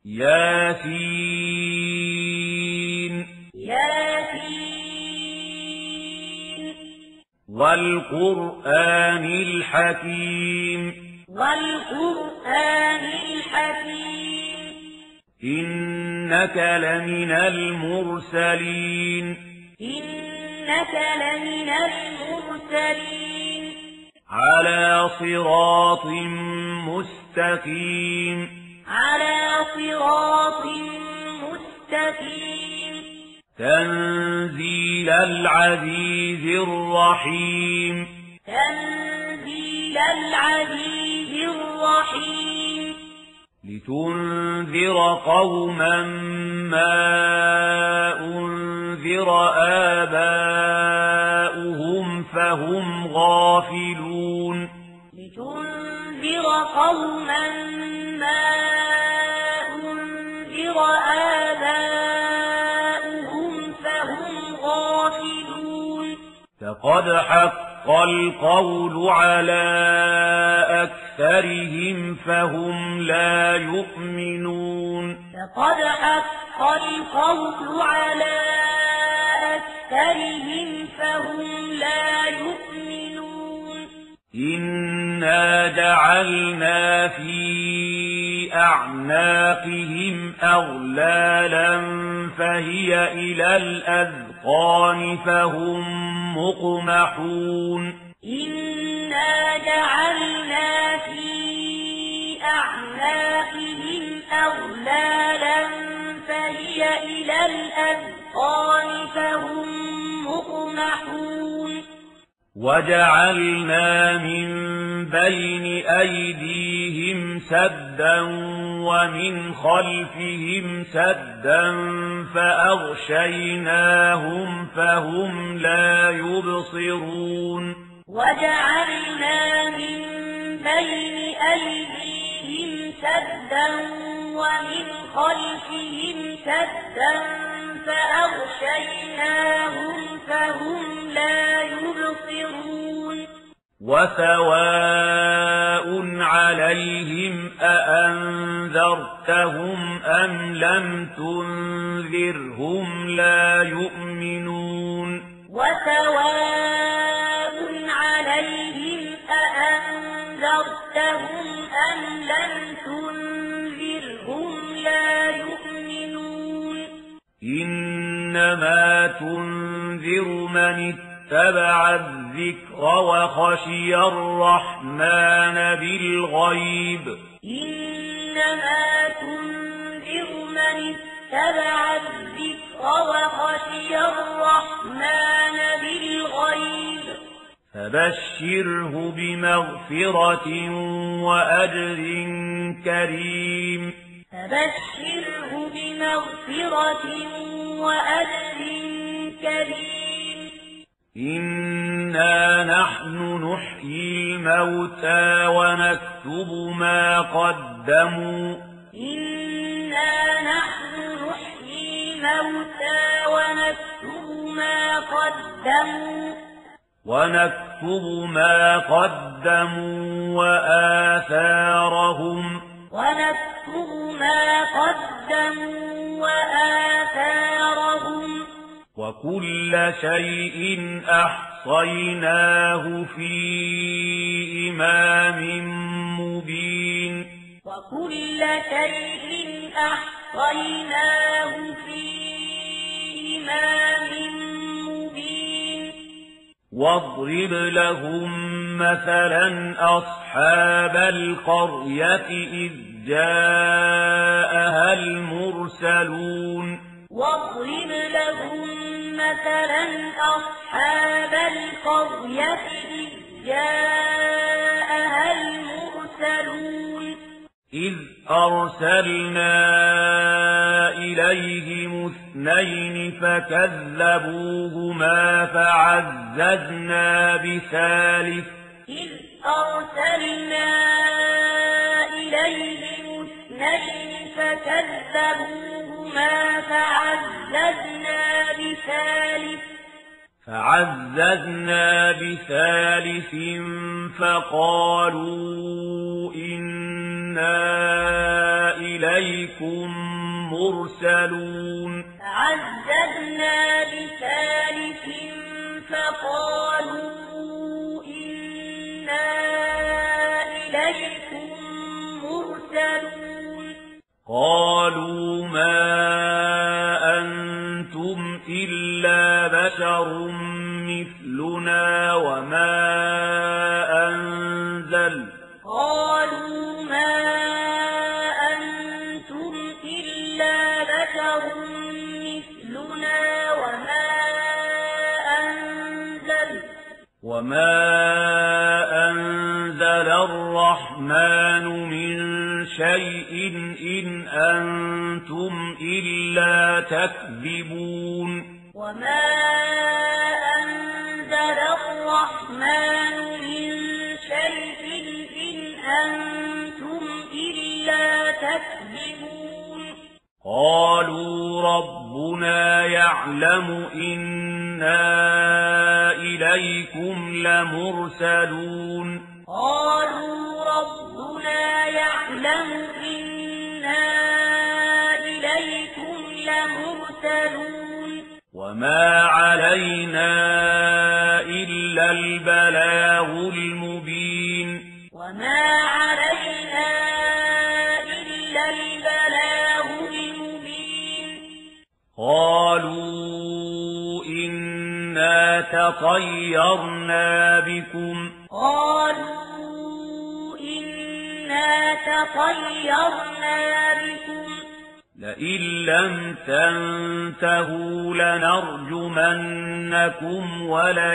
ياسين ياسين والقرآن الحكيم والقرآن الحكيم إنك لمن المرسلين إنك لمن المرسلين على صراط مستقيم على صراط مستقيم تنزيل العزيز الرحيم تنزيل العزيز الرحيم لتنذر قوما ما أنذر آباؤهم فهم غافلون لتنذر قوما ما أنذر آباؤهم فهم غافلون فقد حق القول على أكثرهم فهم لا يؤمنون فقد حق القول على أكثرهم فهم لا يؤمنون إنا جعلنا في أعناقهم أغلالا فهي إلى الأذقان فهم مقمحون إنا جعلنا في أعناقهم أغلالا فهي إلى الأذقان فهم مقمحون وجعلنا من بين أيديهم سدا ومن خلفهم سدا فأغشيناهم فهم لا يبصرون وجعلنا من بين أيديهم سدا ومن خلفهم سدا فأغشيناهم فهم لا يبصرون وسواء عليهم أأنذرتهم أم لم تنذرهم لا يؤمنون وسواء عليهم أأنذرتهم أم لم تنذرهم لا يؤمنون إنما تنذر من اتبع الذكر وخشي الرحمن بالغيب إنما تنذر من اتبع الذكر وخشي الرحمن بالغيب فبشره بمغفرة وأجر كريم فبشره بمغفرة وأجر كريم إنا نحن نحيي الموتى ونكتب ما قدموا إنا نحن نحيي الموتى ونكتب ما قدموا وآثارهم وكل شيء أحصيناه في إمام مبين وكل شيء أحصيناه في إمام مبين واضرب لهم مثلا أصحاب القرية إذ جاءها المرسلون واضرب لهم مثلا أصحاب القرية إذ جاءها المرسلون إذ أرسلنا إليهم اثنين فكذبوهما فعززنا بثالث فعززنا بثالث فقالوا إنا إنا إليكم مرسلون فعززنا بثالث فقالوا إنا إليكم مرسلون قالوا ما أنتم إلا بشر مثلنا قالوا ما أنتم إلا بشر مثلنا وما أنزل الرحمن من شيء إن أنتم إلا تكذبون وما أنزل الرحمن من شيء إن أنتم إلا تكذبون قالوا ربنا يعلم إنا إليكم لمرسلون قالوا ربنا يعلم إنا إليكم لمرسلون وما علينا إلا البلاغ المبين وما علينا إلا البلاغ المبين قالوا إنا تطيرنا بكم لئن لم تنتهوا لنرجمنكم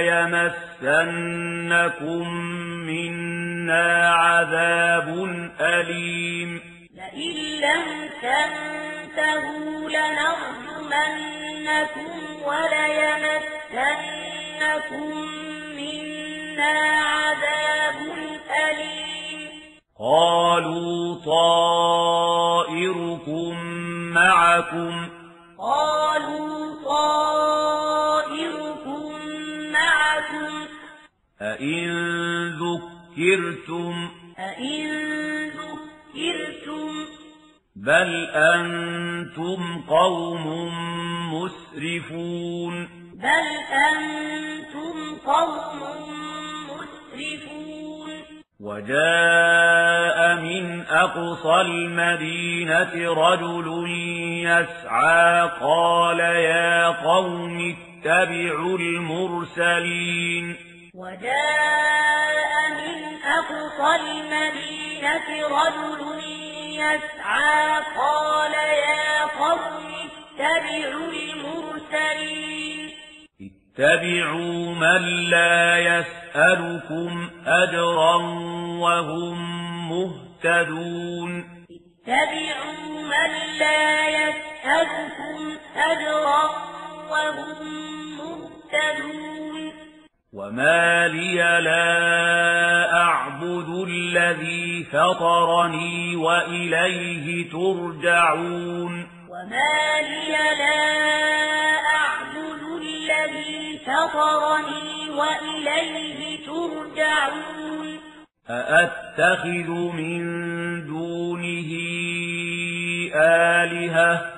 وليمسنكم منا عذاب أليم لئن لم تنتهوا لنرجمنكم وليمسنكم منا عذاب أليم قالوا طائركم معكم أئن ذكرتم بل أنتم قوم مسرفون وجاء من أقصى المدينة رجل يسعى قال يا قوم اتبعوا المرسلين وجاء من أقصى المدينة رجل يسعى قال يا قوم اتبعوا المرسلين اتبعوا من لا يسألكم أجرا وهم مهتدون اتبعوا من لا يسألكم أجرا وهم مهتدون وما لي لا أعبد الذي فطرني وإليه ترجعون وما لي لا أعبد الذي فطرني وإليه ترجعون أأتخذ من دونه آلهة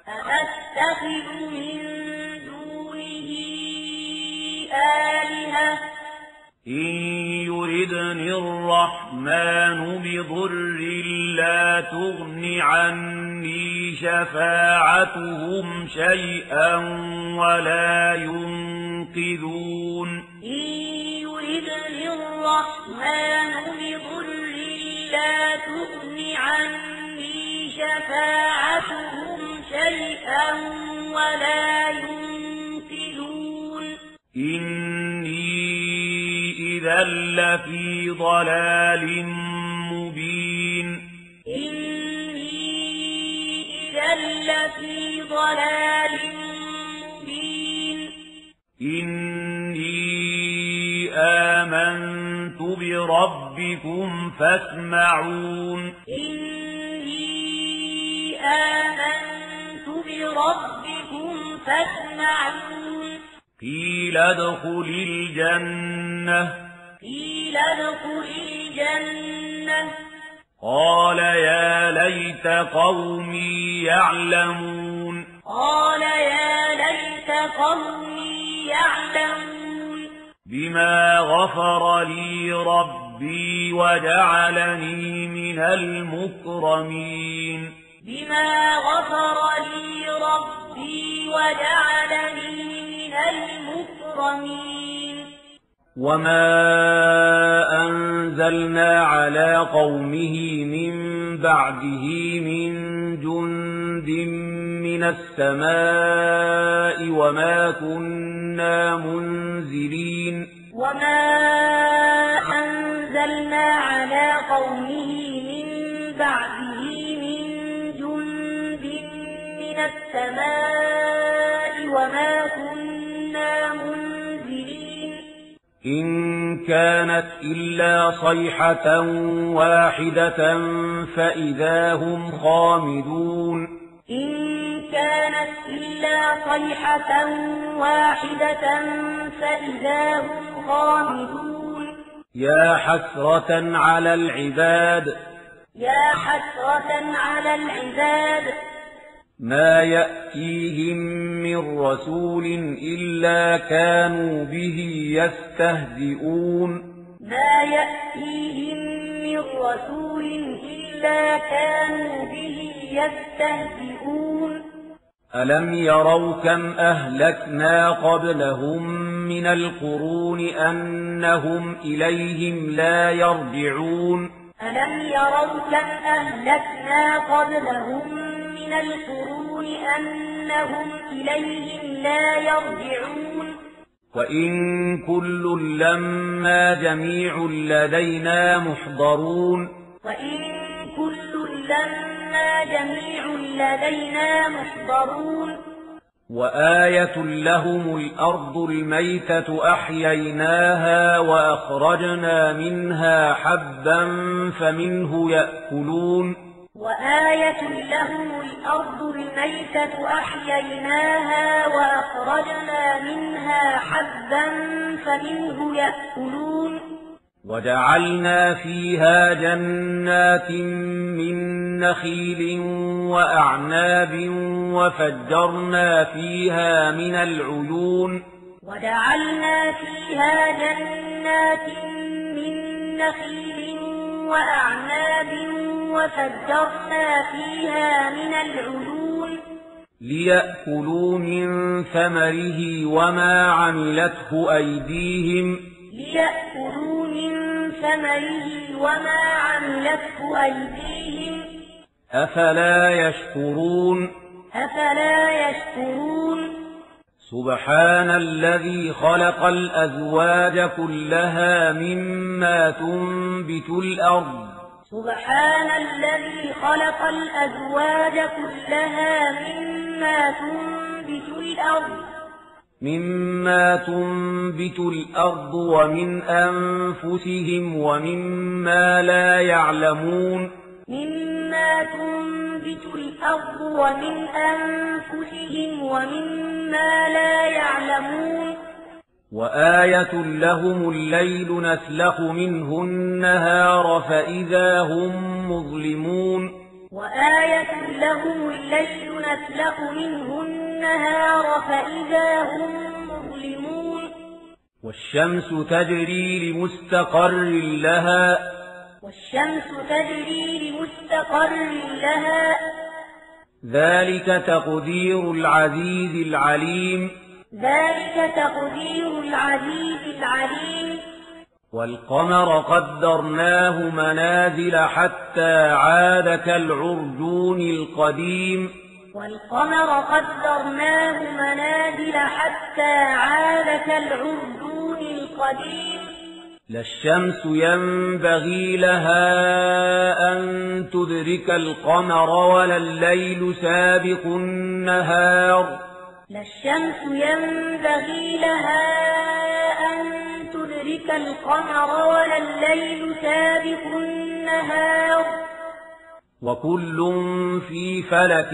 إن يردني الرحمن بضر لا تغن عني شفاعتهم شيئا ولا ينقذون إن يردني الرحمن بضر لا تغن عني شفاعتهم شيئا ولا ينقذون إذا لفي ضلال مبين إني آمنت بربكم فاسمعون قيل ادخل الجنة قال يا ليت قومي يعلمون قال يا ليت قومي يعلمون بما غفر لي ربي وجعلني من المكرمين بما غفر لي ربي وجعلني من المكرمين وما أنزلنا على قومه من بعده من جند من السماء وما كنا منزلين وما أنزلنا على قومه من بعده من جند من السماء وما كنا منزلين إن كانت إلا صيحة واحدة فإذا هم خامدون إن كانت إلا صيحة واحدة فإذا هم خامدون يا حسرة على العباد يا حسرة على العباد ما يأتيهم من رسول إلا كانوا به يستهزئون ما يأتيهم من رسول إلا كانوا به يستهزئون ألم يروا كم أهلكنا قبلهم من القرون أنهم إليهم لا يرجعون ألم يروا كم أهلكنا قبلهم من القرون أنهم إليهم لا يرجعون وإن كل لما جميع لدينا محضرون وإن كل لما جميع لدينا محضرون وآية لهم الأرض الميتة أحييناها وأخرجنا منها حبا فمنه يأكلون وآية لهم الأرض الميتة أحييناها وأخرجنا منها حبا فمنه يأكلون وجعلنا فيها جنات من نخيل وأعناب وفجرنا فيها من العيون وجعلنا فيها جنات من نخيل وأعناب وفجرنا فيها من العيون ليأكلوا من ثمره وما عملته أيديهم ليأكلوا من ثمره وما عملته أيديهم أفلا يشكرون أفلا يشكرون سبحان الذي خلق الأزواج كلها مما تنبت الأرض سبحان الذي خلق الأزواج كلها مما تنبت الأرض ومن أنفسهم ومما لا يعلمون مما تنبت الأرض ومن أنفسهم ومما لا يعلمون وآية لهم الليل نسلخ منه النهار فإذا هم مظلمون وآية لهم الليل نسلخ منه النهار فإذا هم مظلمون والشمس تجري لمستقر لها والشمس تجري لمستقر لها ذلك تقدير العزيز العليم ذلك تقدير العزيز العليم والقمر قدرناه منازل حتى عاد كالعرجون القديم والقمر قدرناه منازل حتى عاد كالعرجون القديم لا الشمس ينبغي لها أن تدرك القمر ولا الليل سابق النهار لا الشمس ينبغي لها أن تدرك القمر ولا الليل سابق النهار وكل في فلك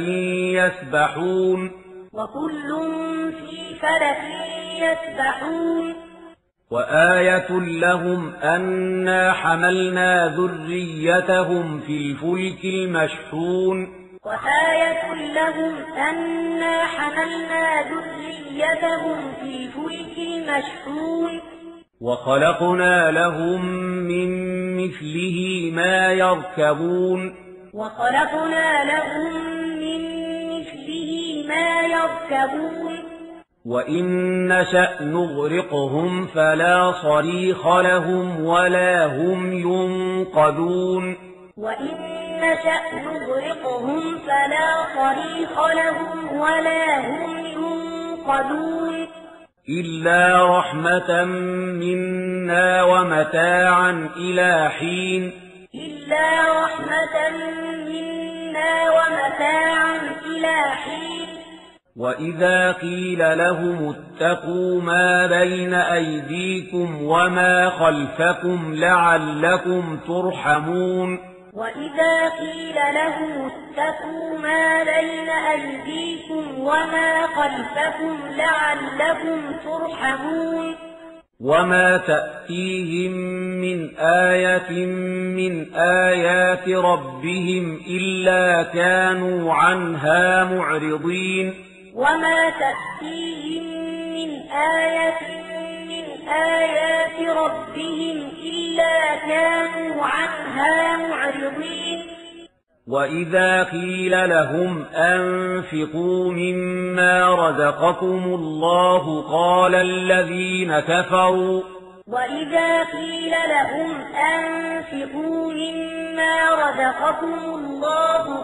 يسبحون وكل في فلك يسبحون وآية لهم أنا حملنا ذريتهم في الفلك المشحون وآية لهم أنا حملنا ذريتهم في الفلك المشحون وخلقنا لهم من مثله ما يركبون وخلقنا لهم من مثله ما يركبون وإن نشأ نغرقهم فلا صريخ لهم ولا هم ينقذون وإن نشأ نغرقهم فلا صريخ لهم ولا هم ينقذون إلا رحمة منا ومتاعا إلى حين إلا رحمة منا ومتاعا إلى حين وإذا قيل لهم اتقوا ما بين أيديكم وما خلفكم لعلكم ترحمون وإذا قيل لهم اتقوا ما بين أيديكم وما خلفكم لعلكم ترحمون وما تأتيهم من آية من آيات ربهم إلا كانوا عنها معرضين وما تأتيهم من آية من آيات ربهم إلا كانوا عنها معرضين وإذا قيل لهم أنفقوا مما رزقكم الله قال الذين كفروا وإذا قيل لهم أنفقوا مما رزقكم الله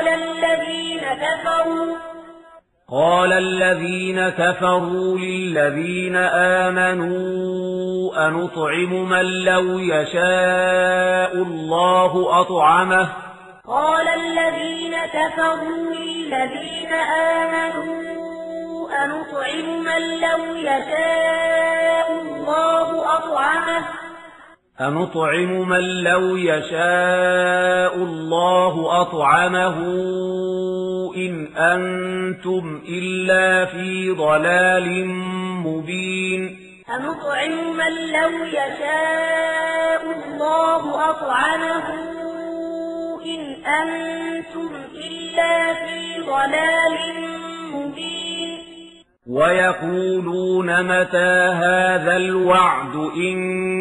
قال الذين كفروا للذين آمنوا أنطعم من لو يشاء الله أطعمه قال الذين كفروا للذين آمنوا أنطعم من لو يشاء الله أطعمه أنطعم من لو يشاء الله أطعمه إن أنتم إلا في ضلال مبين أنطعم من لو يشاء الله أطعمه إن أنتم إلا في ضلال مبين ويقولون متى هذا الوعد إن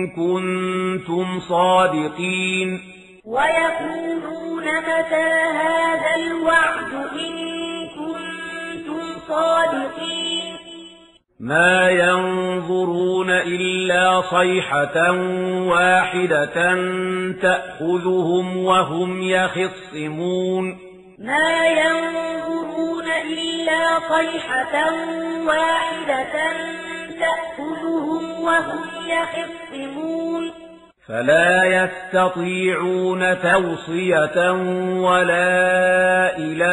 كنتم صادقين ويقولون متى هذا الوعد إن كنتم صادقين ما ينظرون إلا صيحة واحدة تأخذهم وهم يخصمون ما ينظرون إلا صيحة واحدة تأخذهم وهم يخصمون فلا يستطيعون توصية ولا إلى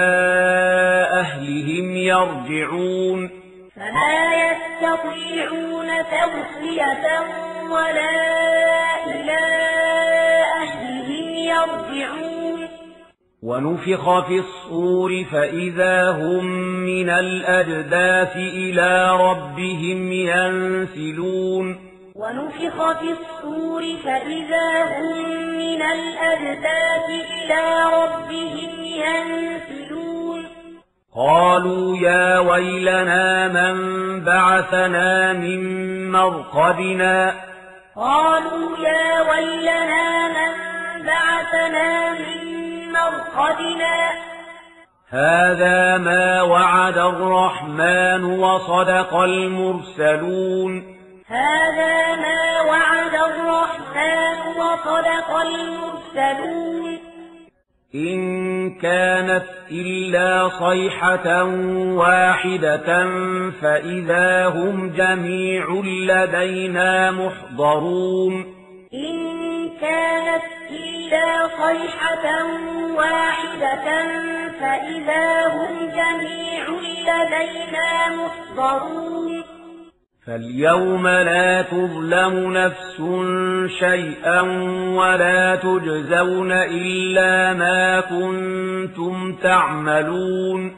أهلهم يرجعون فلا يستطيعون توصية ولا إلى أهلهم يرجعون ونفخ في الصور فإذا هم من الأجداث إلى ربهم ينسلون ونفخ في الصور فإذا هم من الأجداث إلى ربهم ينسلون قالوا يا ويلنا من بعثنا من مرقدنا قالوا يا ويلنا من بعثنا من مرقدنا هذا ما وعد الرحمن وصدق المرسلون هذا ما وعد الرحمن وصدق المرسلون إن كانت إلا صيحة واحدة فإذا هم جميع لدينا محضرون إن كانت إلا صيحة واحدة فإذا هم جميع لدينا محضرون فاليوم لا تظلم نفس شيئا ولا تجزون إلا ما كنتم تعملون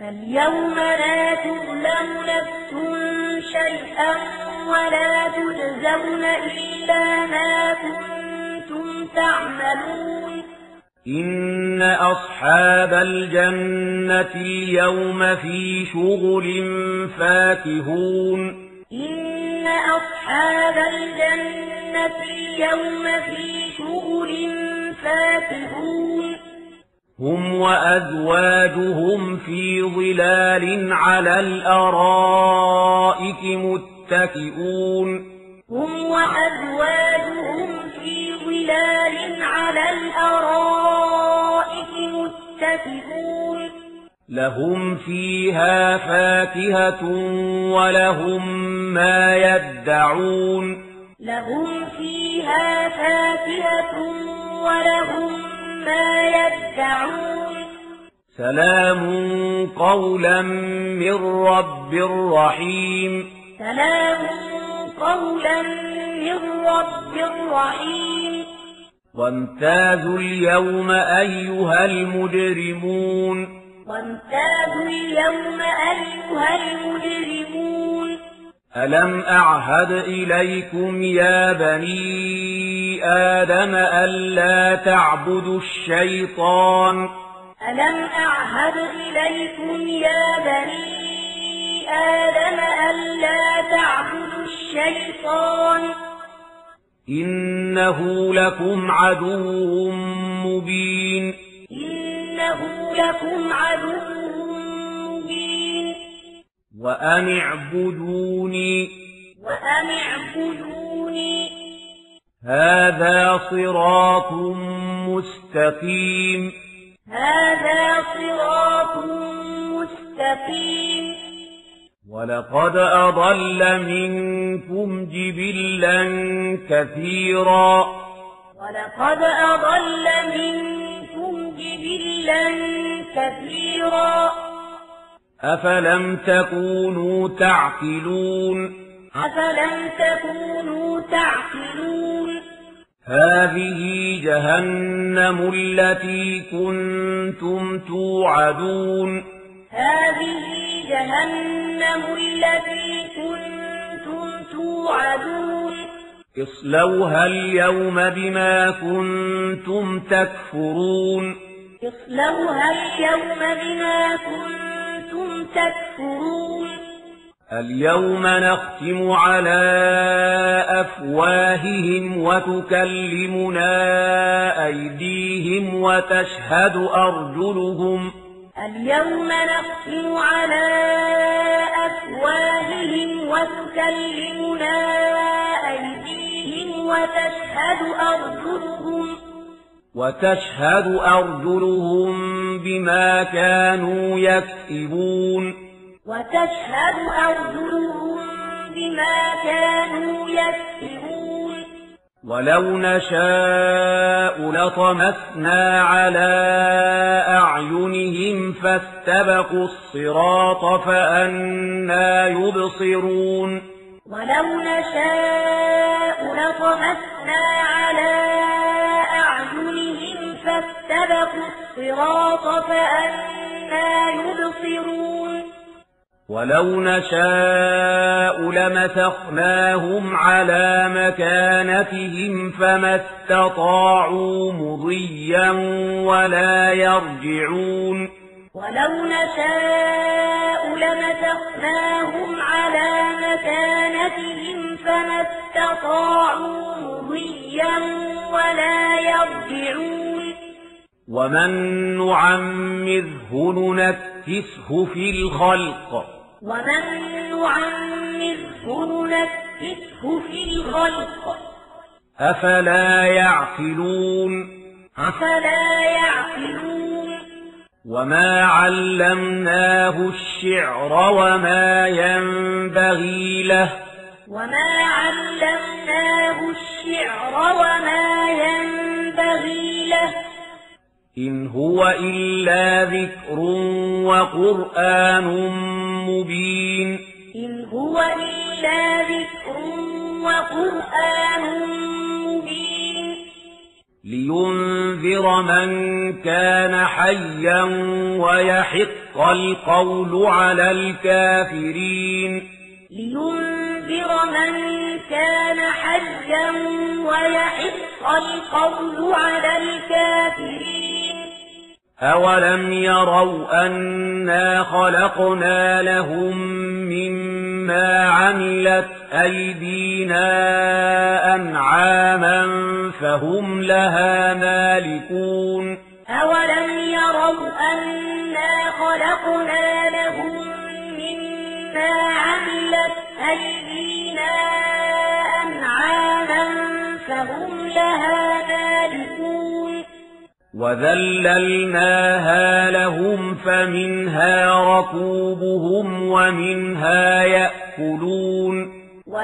فاليوم لا تظلم نفس شيئا ولا تجزون إلا ما كنتم تعملون إن أصحاب الجنة اليوم في شغل فاكهون إن أصحاب الجنة اليوم في شغل فاكهون هم وأزواجهم في ظلال على الأرائك متكئون هم وأزواجهم في ظلال على الأرائك متكئون لهم فيها فاكهة ولهم ما يدعون لهم فيها فاكهة ولهم ما يدعون سلام قولا من رب رحيم سلام قولا من رب رحيم وامتازوا اليوم أيها المجرمون وامتازوا اليوم أيها المجرمون ألم أعهد إليكم يا بني آدم ألا تعبدوا الشيطان ألم أعهد إليكم يا بني آدم ألا تعبدوا الشيطان إنه لكم عدو مبين إنه لكم عدو مبين وأن اعبدوني هذا صراط مستقيم هذا صراط مستقيم ولقد أضل منكم جبلا كثيرا ولقد أضل منكم جبلا كثيرا أفلم تكونوا تعقلون أفلم تكونوا تعقلون هذه جهنم التي كنتم توعدون هذه جهنم التي كنتم توعدون اصلوها اليوم بما كنتم تكفرون اصلوها اليوم بما كنتم تكفرون اليوم نختم على أفواههم وتكلمنا أيديهم وتشهد أرجلهم اليوم نختم على أفواههم وتكلمنا أيديهم وتشهد أرجلهم بما كانوا يكسبون ولو نشاء لطمسنا على أعينهم فاستبقوا الصراط فأنى يبصرون ولو نشاء لطمسنا على أعينهم فاستبقوا الصراط فأنى يبصرون ولو نشاء لمسخناهم على مكانتهم فما استطاعوا مضيا ولا يرجعون ولو نشاء لمسخناهم على مكانتهم فما استطاعوا مضيا ولا يرجعون ومن نعمره ننكسه في الخلق أفلا يعقلون وما علمناه الشعر وما ينبغي له إن هو إلا ذكر وقرآن مبين لينذر من كان حيا ويحق يحق القول على الكافرين لينذر من كان حيا ويحق القول على الكافرين أولم يروا أنا خلقنا لهم مما عملت أيدينا أنعاما فهم لها مالكون أولم يروا أنا خلقنا لهم مما عملت أيدينا أنعاما فهم لها مالكون وذللناها لهم فمنها ركوبهم ومنها يأكلون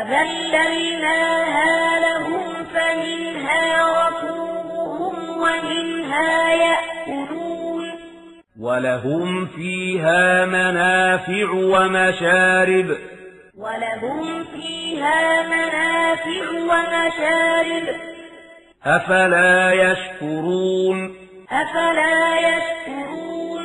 وذللناها لهم فمنها ركوبهم ومنها يأكلون ولهم فيها منافع ومشارب ولهم فيها منافع ومشارب أفلا يشكرون أفلا يشكرون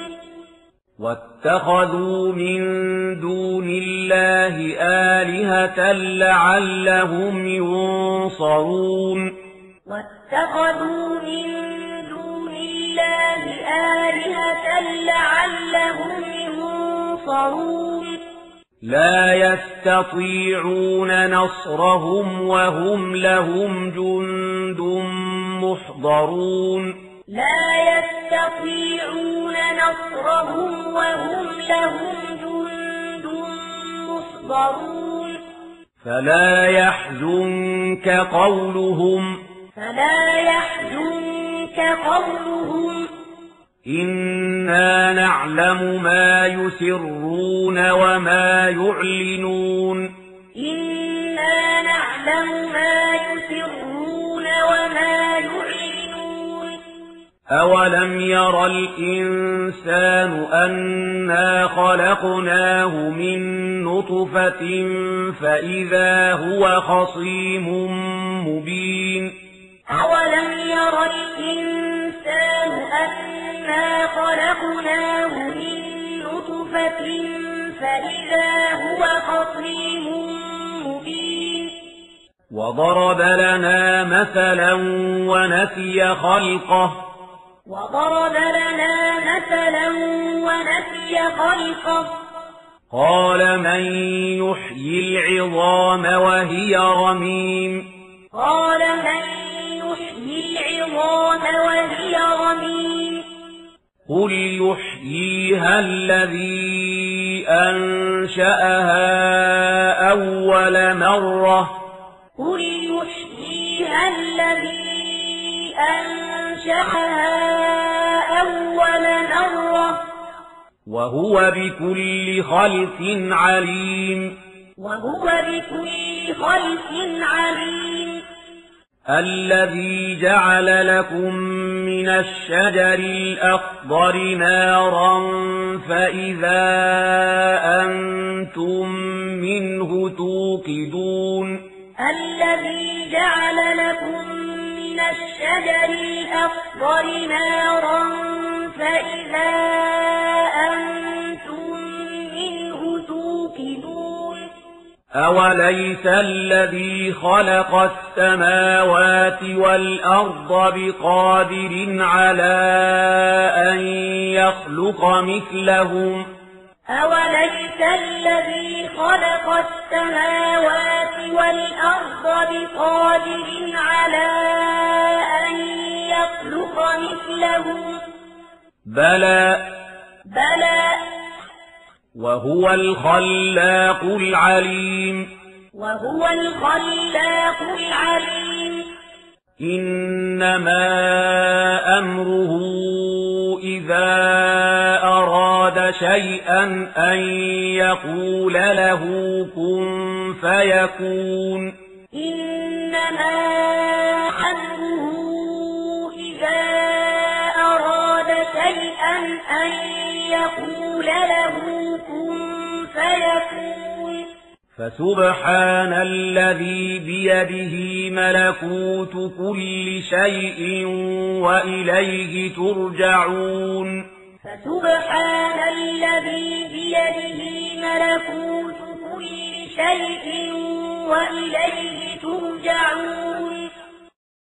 واتخذوا من دون الله آلهة لعلهم ينصرون واتخذوا من دون الله آلهة لعلهم ينصرون لا يستطيعون نصرهم وهم لهم جند محضرون لا يستطيعون نصرهم وهم لهم جند محضرون فلا يحزنك قولهم إنا نعلم ما يسرون وما يعلنون إنا نعلم ما يسرون وما يعلنون أولم ير الإنسان أنا خلقناه من نطفة فإذا هو خصيم مبين أولم ير الإنسان أنا خلقناه من نطفة فإذا هو خصيم مبين وضرب لنا مثلا ونسي خلقه قال من يحيي العظام وهي رميم قل يحييها الذي أنشأها أول مرة وهو بكل خلق عليم الذي جعل لكم من الشجر الأخضر نارا فإذا أنتم منه توقدون الذي جعل لكم من الشجر الأخضر نارا فإذا أنتم منه توقدون أوليس الذي خلق السماوات والأرض بقادر على أن يخلق مثلهم أوليس الذي خلق السماوات والأرض بقادر على أن يخلق مثلهم بلى وهو الخلاق العليم إنما أمره إذا أراد شيئا أن يقول له كن فيكون إنما أمره إذا أراد شيئا أن يقول له كن فيكون فسبحان الذي بيده ملكوت كل شيء وإليه ترجعون فسبحان الذي بيده ملكوت كل شيء وإليه ترجعون